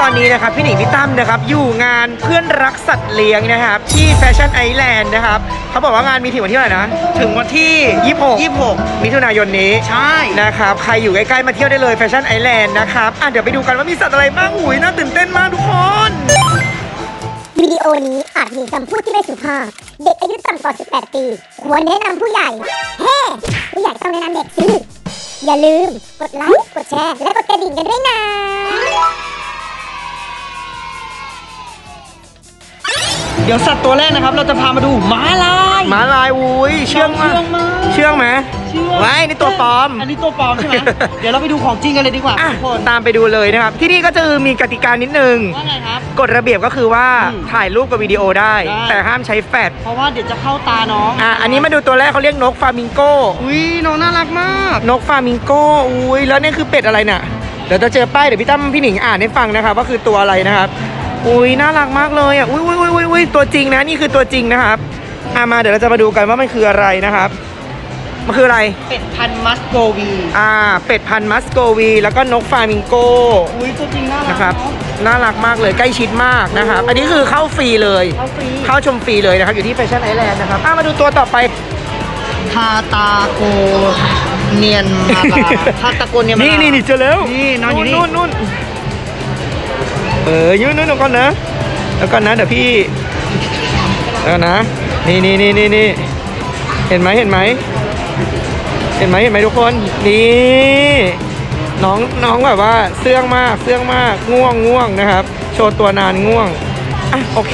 อนนี้นะครับพี่หนิงพี่ตั้มนะครับอยู่งานเพื่อนรักสัตว์เลี้ยงนะครับที่แฟชั่นไอแลนด์นะครับเขาบอกว่างานมีถึงวันที่เท่าไหร่นะถึงวันที่26มิถุนายนนี้ใช่นะครับใครอยู่ใกล้ๆมาเที่ยวได้เลยแฟชั่นไอแลนด์นะครับเดี๋ยวไปดูกันว่ามีสัตว์อะไรบ้างหุยน่าตื่นเต้นมากทุกคนวิดีโอนี้อาจมีคำพูดที่ไม่สุภาพเด็กอายุต่ำกว่า 18 ปีควรแนะนำผู้ใหญ่ผู้ใหญ่ต้องแนะนำเด็กสิอย่าลืมกดไลค์กดแชร์และกดกระดิ่งกันด้วยนะเดี๋ยวสัตว์ตัวแรกนะครับเราจะพามาดูม้าลายอุ้ยเชื่องมากเชื่องไหมไว้นี่ตัวปลอมอันนี้ตัวปลอมใช่ไหม เดี๋ยวเราไปดูของจริงกันเลยดีกว่าทุกคนตามไปดูเลยนะครับที่นี่ก็จะมีกติกานิดนึงว่าไงครับกฎระเบียบก็คือว่าถ่ายรูปกับวิดีโอได้แต่ห้ามใช้แฟลชเพราะว่าเดี๋ยวจะเข้าตาน้องอันนี้มาดูตัวแรกเขาเรียกนกฟามิงโกอุ้ยน้องน่ารักมากนกฟามิงโกอุ้ยแล้วนี่คือเป็ดอะไรน่ะเดี๋ยวจะเจอป้ายเดี๋ยวพี่ตั้มพี่หนิงอ่านให้ฟังนะครับว่าคือตัวอะไรนะครับอุ้ยน่ารักมากเลยอุ้ยตัวจริงนะนี่คือตัวจริงนะครับมาเดี๋ยวเราจะมาดูกันว่ามันคืออะไรนะครับมันคืออะไรเป็ดพันธุ์มัสโกวีเป็ดพันธุ์มัสโกวีแล้วก็นกฟามิงโกอุ้ยตัวจริงน่ารักนะครับน่ารักมากเลยใกล้ชิดมากนะครับอันนี้คือเข้าฟรีเลยเข้าชมฟรีเลยนะครับอยู่ที่แฟชั่นไอแลนด์นะครับมาดูตัวต่อไปทาตาโกเนียนมาทาตาโกเนียนมานี่เจอแล้วนี่นอนอยู่นี่นู่นยืนนู่นก่อนนะแล้วก่อนนะเดี๋ยวพี่แล้วนะนี่เห็นไหมทุกคนนี่น้องแบบว่าเสื่องมากง่วงนะครับโชว์ตัวนานง่วงโอเค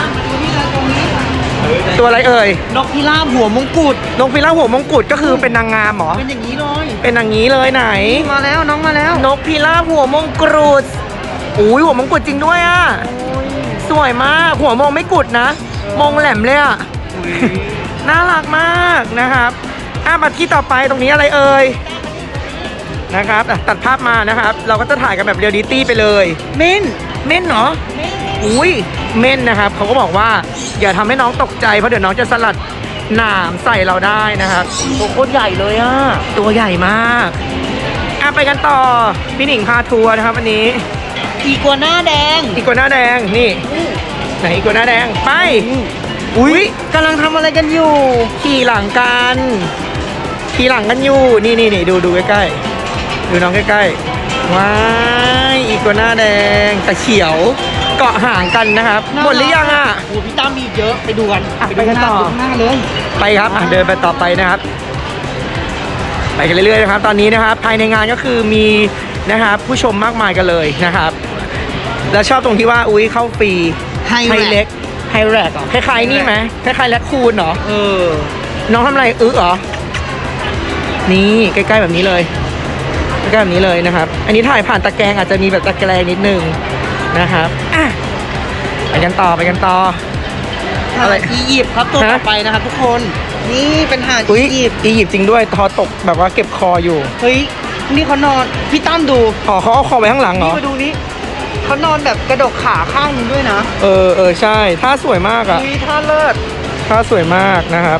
ตัวอะไรเอ่ยนกพิราบหัวมงกุฎก็คือเป็นนางงามหรอเป็นอย่างนี้เลยไหนมาแล้วน้องมาแล้วนกพิราบหัวมงกุฎอุ้ยหัวมงกุฎจริงด้วยสวยมากหัวมงไม่กุดนะมงแหลมเลยน่ารักมากนะครับมาที่ต่อไปตรงนี้อะไรเอ่ยนะครับตัดภาพมานะครับเราก็จะถ่ายกันแบบเรียลลิตี้ไปเลยเม่นเหรออุ้ยเม่นนะครับเขาก็บอกว่าอย่าทำให้น้องตกใจเพราะเดี๋ยวน้องจะสลัดหนามใส่เราได้นะครับตัวโคตรใหญ่เลยตัวใหญ่มากไปกันต่อพี่หนิงพาทัวร์นะครับวันนี้อีกัวหน้าแดงนี่ไหนอีกัวหน้าแดงไปอุ้ยกำลังทำอะไรกันอยู่ขี่หลังกันอยู่นี่ดูใกล้ๆดูน้องใกล้ๆว้ายอีกัวหน้าแดงแต่เขียวเกาะห่างกันนะครับหมดหรือยังโอ้พี่ตั้มมีเยอะไปดูกันไปกันต่อหน้าเลยไปครับเดินไปต่อไปนะครับไปกันเรื่อยๆนะครับตอนนี้นะครับภายในงานก็คือมีนะครับผู้ชมมากมายกันเลยนะครับแล้วชอบตรงที่ว่าอุ้ยเข้าฟรีไฮเล็กไฮแรกคล้ายๆนี่ไหมคล้ายๆแรคคูนเหรอน้องทำอะไรเหรอนี่ใกล้ๆแบบนี้เลยนะครับอันนี้ถ่ายผ่านตะแกรงอาจจะมีแบบตะแกรงนิดนึงนะครับไปกันต่ออะไรอียิปต์ครับตัวต่อไปนะครับทุกคนนี่เป็นห่านอียิปต์จริงด้วยทอตกแบบว่าเก็บคออยู่เฮ้ยนี่เขานอนพี่ตั้มดูเขาเอาคอไว้ข้างหลังเหรอนี่มาดูนี่เขานอนแบบกระดกขาข้างนึงด้วยนะใช่ท่าสวยมากท่าเลิศท่าสวยมากนะครับ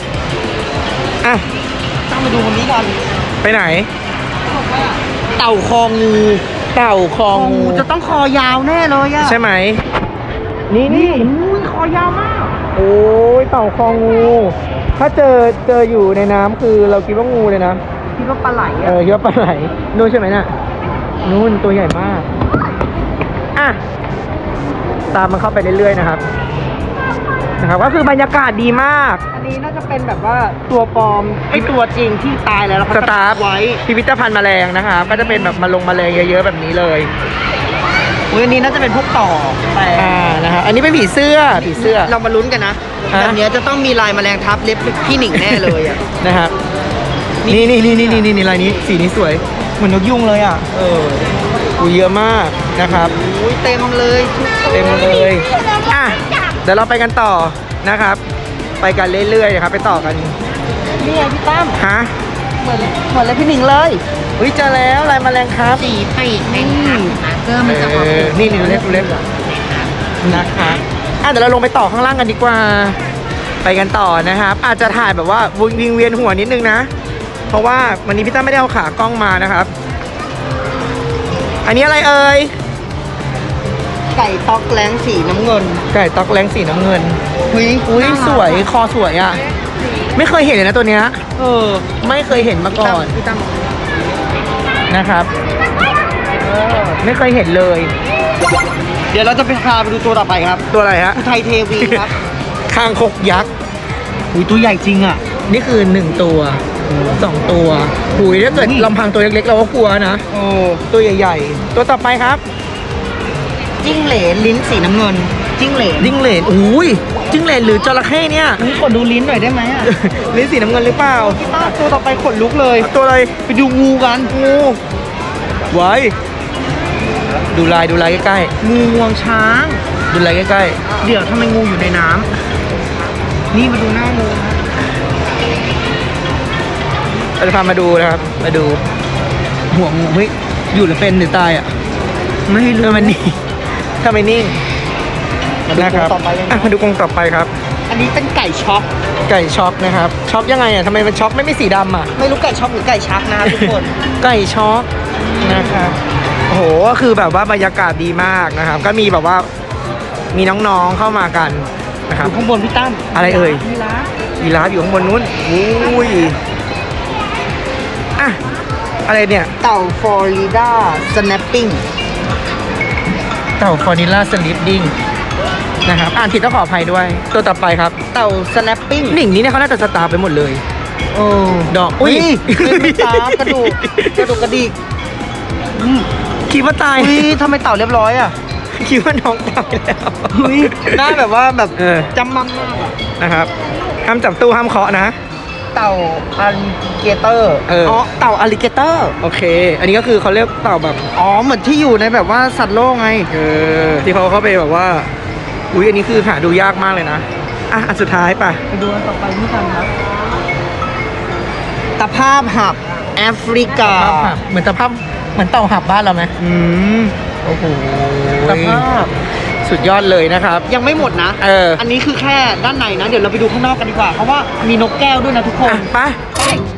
ต้องมาดูคนนี้กันไปไหนเต่าคองูจะต้องคอยาวแน่เลยใช่ไหมนี่คอยาวมากโอ้ยเต่าคองูถ้าเจออยู่ในน้ำคือเราคิดว่างูเลยนะคิดว่าปลาไหลคิดว่าปลาไหลนู่นใช่ไหมน่ะนู่นตัวใหญ่มากตามมันเข้าไปเรื่อยๆนะครับก็คือบรรยากาศดีมากอันนี้น่าจะเป็นแบบว่าตัวปลอมตัวจริงที่ตายแล้วสตาร์ฟไว้พิพิธภัณฑ์แมลงนะครับก็จะเป็นแบบแมลงเยอะๆแบบนี้เลยอันนี้น่าจะเป็นพวกต่อนะครับอันนี้เป็นผีเสื้อเรามาลุ้นกันนะแบบนี้จะต้องมีลายแมลงทับเล็บพี่หนิงแน่เลยนะครับนี่ลายนี้สีนี้สวยเหมือนนกยุงเลยเยอะมากนะครับเต็มเลยเดี๋ยวเราไปกันต่อนะครับไปกันเรื่อยๆครับไปต่อกันนี่ไงพี่ตั้มเหมือนเลยพี่หนิงเลยเจอแล้วลายแมลงครับสีปีกแมงครับเกอร์มันจะออกนี่ดูเล็บนะคะเดี๋ยวเราลงไปต่อข้างล่างกันดีกว่าไปกันต่อนะครับอาจจะถ่ายแบบว่าวิงเวียนหัวนิดนึงนะเพราะว่าวันนี้พี่ตั้มไม่ได้เอาขากล้องมานะครับอันนี้อะไรเอ่ยไก่ต๊อกแรงสีน้ำเงินไก่ต๊อกแรงสีน้ำเงินอุ้ยอุ้ยสวยคอสวยอ่ะไม่เคยเห็นเลยนะตัวเนี้ยเออไม่เคยเห็นมาก่อนพี่ตั้มนะครับไม่เคยเห็นเลยเดี๋ยวเราจะไปพาไปดูตัวต่อไปครับตัวอะไรฮะอุทัยเทวีครับคางคกยักษ์อุ้ยตัวใหญ่จริงอ่ะนี่คือ1ตัว2ตัวหุยถ้าเกิดลำพังตัวเล็กๆเราก็กลัวนะโอ้ตัวใหญ่ๆ ตัวต่อไปครับจิ้งเหลนลิ้นสีน้ำเงิน จิ้งเหลนจิ้งเหลนอุ้ยจิ้งเหลนหรือจระเข้เนี่ยนี่ขอดูลิ้นหน่อยได้ไหมอ่ะลิ้นสีน้ำเงินหรือเปล่าพี่ตั้มตัวต่อไปขนลุกเลยตัวอะไรไปดูงูกันงูไว้ดูลายใกล้งูงวงช้างๆดูลายใกล้เดี๋ยวทำไมงูอยู่ในน้ำนี่มาดูหน้างูนะๆเราจะพามาดูนะครับ มาดู หัวงูเฮ้ยอยู่หรือเป็นหรือตายอ่ะไม่รู้มันนิ่งทำไมนิ่งมาดูนะครับต่อไปกันอ่ะมาดูกรงต่อไปครับอันนี้เป็นไก่ช็อกไก่ช็อกนะครับช็อกยังไงอ่ะทำไมมันช็อกไม่สีดำอ่ะไม่รู้ไก่ช็อกหรือไก่ชักนะครับทุกคนไก่ช็อกนะครับโอ้โหก็คือแบบว่าบรรยากาศดีมากนะครับ ก็มีแบบว่ามีน้องๆเข้ามากันนะคอรับยู่ข้างบนพี่ตั้มอะไรเอ่ยยีราฟยีราฟอยู่ข้างบนนู้นอุ้ยอ่ะอะไรเนี่ยเต่าฟลอริดาสแนปปิ้งเต่าฟอร์นิล่าสลิปดิ้งนะครับอ่านผิดต้องขออภัยด้วย ตัวต่อไปครับเต่าสแนปปิ้งหนิงนี้เนี่ยเขาน่าจะสตาร์ไปหมดเลยโอ้ดอกอุ้ยไม่ตามกระดูกกระดิกอืมคิดว่าตายอุ้ยทำไมเต่าเรียบร้อยอ่ะคิดว่าน้องตายแล้วอุ้ยหน้าแบบว่าแบบเออจำมั่มมากอะนะครับห้ามจับตู้ห้ามเคาะนะเต่าอ l ลิเกเตอร์เอออ๋เต่าอ l ลิเกเตอร์โอเค อันนี้ก็คือเขาเรียกเต่าแบบอ๋อเหมือนที่อยู่ในแบบว่าสัตว์โลกไงที่เขาเข้าไปแบบว่า อุ้ยอันนี้คือหาดูยากมากเลยนะ อ่ะอันสุดท้ายป่ะไปดูอันต่อไปนี่กันครับตะภาพหับแอฟริกาเหมือนตะภาพเหมือนเต่าหับบ้านเราไหมอืมโอ้โหตะภาพสุดยอดเลยนะครับยังไม่หมดนะเอออันนี้คือแค่ด้านในนะ เดี๋ยวเราไปดูข้างนอกกันดีกว่า เพราะว่ามีนกแก้วด้วยนะทุกคนอ่ะไปไป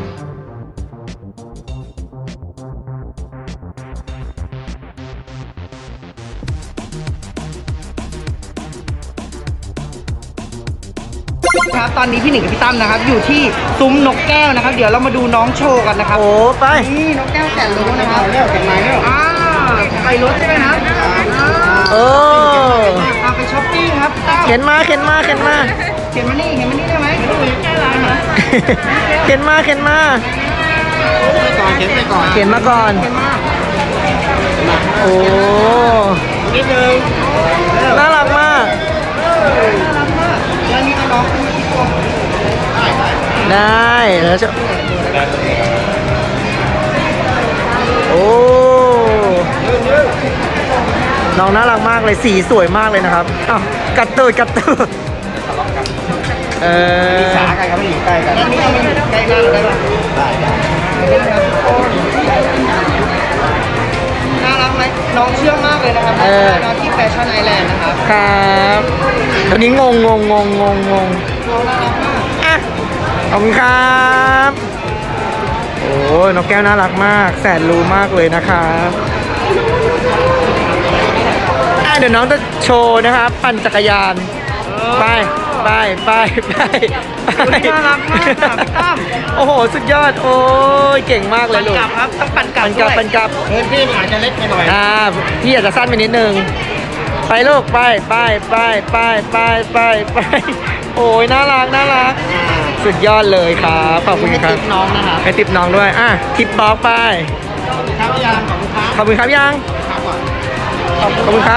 ครับตอนนี้พี่หนิงกับพี่ตั้มนะครับ อยู่ที่ซุ้มนกแก้วนะครับ เดี๋ยวเรามาดูน้องโชว์กันนะครับโอ้ไปนี่นกแก้วแสนรู้นะครับเร็วแกนไม้เร็วไปรถใช่ไหมครับเออพาไปช้อปปิ้งครับตั้มเข็นมาเข็นมาเข็นมาเขียนมานี่ได้ไหมแก้ร้านนะเข็นมาเข็นมาก่อนเขียนไปก่อนเข็นมาก่อน โอ้นิดนึงน่ารักมากแล้วนี่น้องเป็นที่ตัวได้แล้วจะโอ้น้องน่ารักมากเลยสีสวยมากเลยนะครับอ้าวกัดตูดเออช้ากันครับไม่หนีใกล้กันนี่เอามาอยู่ใกล้หน้าเราได้ป่ะได้น่ารักไหมน้องเชื่องมากเลยนะครับน้องที่แฟชั่นไอแลนด์นะครับครับตอนนี้งงน้องน่ารักมากอ่ะขอบคุณครับโอ้ยนกแก้วน่ารักมากแสนรู้มากเลยนะครับเดี๋ยวน้องจะโชว์นะครับปั่นจักรยานไปน่ารักมากค่ะพี่ตั้มโอ้โหสุดยอดโอ้ยเก่งมากเลยปั่นลูกกลับครับต้องปั่นกลับปั่นกลับเฮ้ยพี่อาจจะเล็กไปหน่อยพี่อยากจะสั้นไปนิดนึงไปลูกไปโอ้ยน่ารักสุดยอดเลยครับขอบคุณครับน้องนะครับให้ติปน้องด้วยทิปบล็อกไปครับยางของลูกค้าขอบคุณครับยังครับก่อนขอบคุณครับ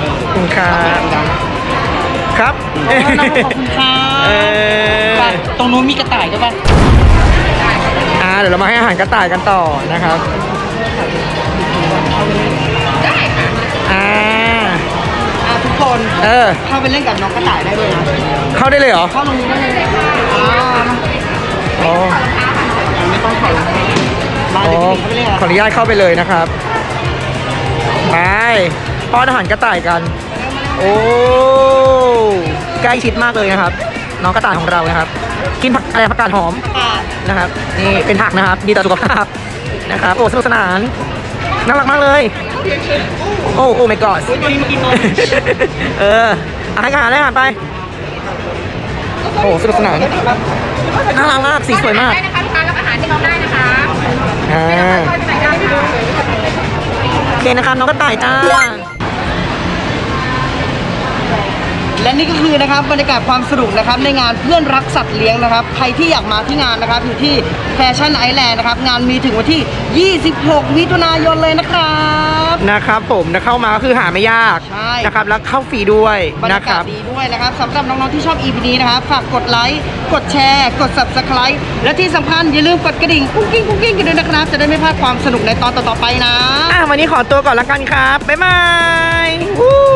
ครับขอบคุณครับไปตรงนู้นมีกระต่ายด้วยป่ะเดี๋ยวเรามาให้อาหารกระต่ายกันต่อนะครับทุกคน เข้าไปเล่นกับน้องกระต่ายได้ด้วยนะเข้าได้เลยเหรอเข้าตรงนี้ได้เลยไม่ต้องถอดมาเดี๋ยวพี่เข้าไปเล่นขออนุญาตเข้าไปเลยนะครับไปป้อนอาหารกระต่ายกันโอ้ใกล้ชิดมากเลยนะครับ น้องกระต่ายของเรานะครับ กินผักกาดหอมนะครับนี่เป็นผักนะครับดีต่อสุขภาพนะครับโอ้สนุกสนานน่ารักมากเลย โอ้ my god ให้อาหารไป โอ้สนุกสนานน่ารักมากสีสวยมากได้นะคะลูกค้ารับอาหารที่น้องได้นะคะโอเคนะครับน้องกระต่ายจ้าและนี่ก็คือนะครับบรรยากาศความสนุกนะครับในงานเพื่อนรักสัตว์เลี้ยงนะครับใครที่อยากมาที่งานนะครับอยู่ที่แฟชั่นไอแลนด์นะครับงานมีถึงวันที่ 26 มิถุนายนเลยนะครับผมนะเข้ามาก็คือหาไม่ยากใช่นะครับแล้วเข้าฟรีด้วยบรรนะยาคการัศบดีด้วยนะครับสำหรับน้องๆที่ชอบ EP นี้นะครับฝากกดไลค์กดแชร์กด Subscribe และที่สำคัญอย่าลืมกดกระดิ่งกุ้งกิ้งกันด้วยนะครับจะได้ไม่พลาดความสนุกในตอนต่อๆไปนะวันนี้ขอตัวก่อนละกันครับ บ๊ายบาย